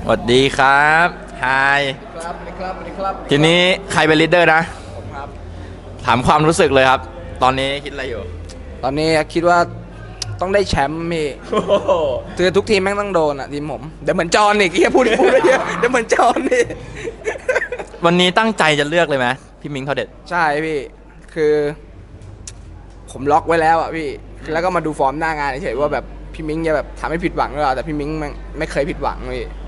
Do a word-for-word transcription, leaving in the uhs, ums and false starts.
สวัสดีครับไฮครับสวัสดีครับสวัสดีครับทีนี้ใครเป็นลีดเดอร์นะผมครับถามความรู้สึกเลยครับ ตอนนี้คิดอะไรอยู่ตอนนี้คิดว่าต้องได้แชมป์มีคือทุกทีมแม่งต้องโดนอ่ะทีมผมเดี๋ยวเหมือนจอนอีกเฮียพูดพูดเยอะเดี๋ยวเหมือนจอนนี่วันนี้ตั้งใจจะเลือกเลยไหมพี่มิงเขาเด็ดใช่พี่คือ ผมล็อกไว้แล้วอ่ะพี่แล้วก็มาดูฟอร์มหน้างานเฉยๆว่าแบบพี่มิ้งจะแบบทำให้ผิดหวังหรือเปล่าแต่พี่มิ้งไม่ไม่เคยผิดหวังพี่